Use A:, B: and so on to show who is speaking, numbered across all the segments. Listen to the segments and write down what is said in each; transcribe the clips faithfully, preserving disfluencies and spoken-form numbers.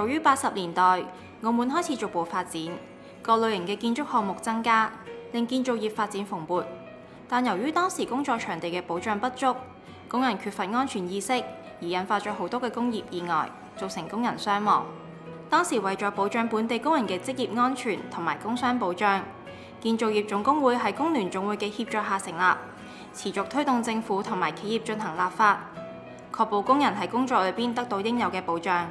A: 早於八十年代，澳門開始逐步發展，各類型嘅建築項目增加，令建造業發展蓬勃。但由於當時工作場地嘅保障不足，工人缺乏安全意識，而引發咗好多嘅工業意外，造成工人傷亡。當時為咗保障本地工人嘅職業安全同埋工傷保障，建造業總工會喺工聯總會嘅協助下成立，持續推動政府同埋企業進行立法，確保工人喺工作裏邊得到應有嘅保障。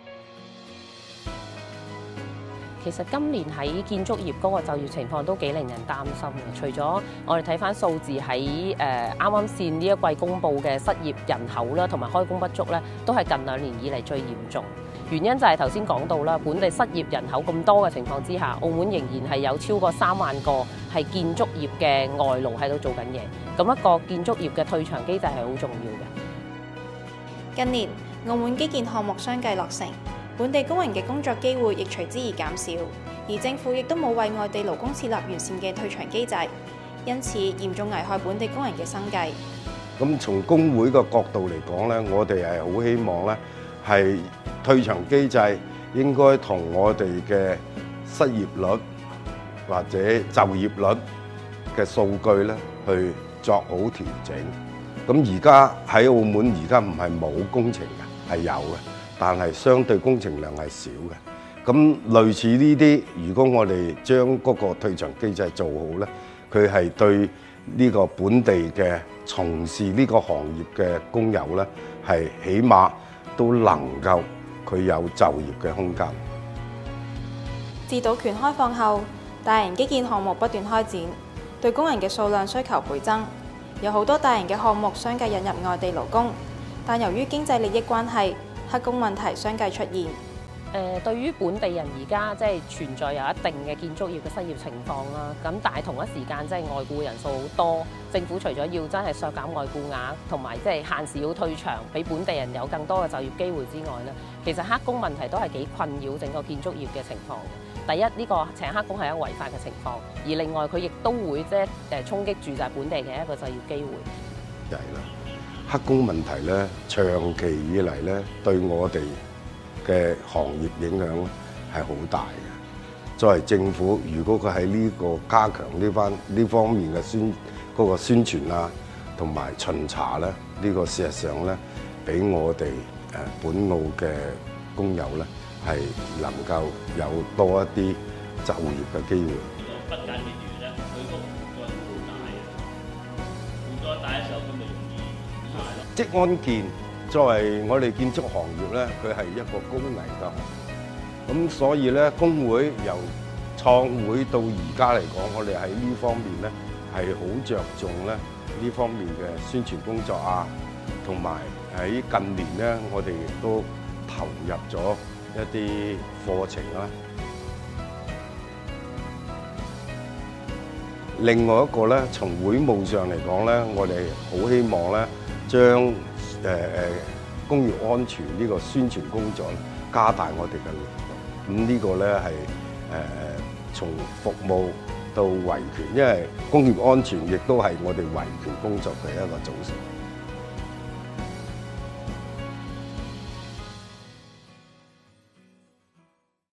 B: 其實今年喺建築業嗰個就業情況都幾令人擔心嘅。除咗我哋睇翻數字喺誒啱啱先呢一季公布嘅失業人口啦，同埋開工不足咧，都係近兩年以嚟最嚴重。原因就係頭先講到啦，本地失業人口咁多嘅情況之下，澳門仍然係有超過三萬個係建築業嘅外勞喺度做緊嘢。咁一個建築業嘅退場機制係好重要嘅。
A: 近年澳門基建項目相繼落成，本地工人嘅工作機會亦隨之而減少，而政府亦都冇為外地勞工設立完善嘅退場機制，因此嚴重危害本地工人嘅生計。
C: 咁從工會嘅角度嚟講咧，我哋係好希望咧係退場機制應該同我哋嘅失業率或者就業率嘅數據咧去作好調整。咁而家喺澳門而家唔係冇工程嘅，係有嘅。但係相對工程量係少嘅，咁類似呢啲，如果我哋將嗰個退場機制做好咧，佢係對呢個本地嘅從事呢個行業嘅工友咧，係起碼都能夠佢有就業嘅空間。
A: 自賭權開放後，大型基建項目不斷開展，對工人嘅數量需求倍增，有好多大型嘅項目相繼引入外地勞工，但由於經濟利益關係，黑工問題相繼出現。
B: 誒，對於本地人而家即係存在有一定嘅建築業嘅失業情況啦。咁但係同一時間即係外僱人數好多，政府除咗要真係削減外僱額，同埋即係限時要退場，俾本地人有更多嘅就業機會之外咧，其實黑工問題都係幾困擾整個建築業嘅情況。第一，呢個請黑工係一個違法嘅情況；而另外佢亦都會即係誒衝擊住宅本地嘅一個就業機會。
C: 係啦。黑工問題咧，長期以嚟咧，對我哋嘅行業影響係好大嘅。作為政府，如果佢喺呢個加強呢番呢方面嘅宣嗰個宣傳啊，同埋巡查咧，呢個事實上咧，俾我哋誒本澳嘅工友咧，係能夠有多一啲就業嘅機會。
D: 呢個不間嘅月咧，佢個負載都好大嘅，負載大嘅時候咁咪容易。
C: 職安健作為我哋建築行業咧，佢係一個高危嘅行業。咁所以咧，工會由創會到而家嚟講，我哋喺呢方面咧係好着重咧呢方面嘅宣傳工作啊，同埋喺近年咧，我哋亦都投入咗一啲課程啦。另外一個咧，從會務上嚟講咧，我哋好希望咧，將誒誒工業安全呢個宣傳工作加大我哋嘅力度。咁呢個咧係誒從服務到維權，因為工業安全亦都係我哋維權工作嘅一個組成。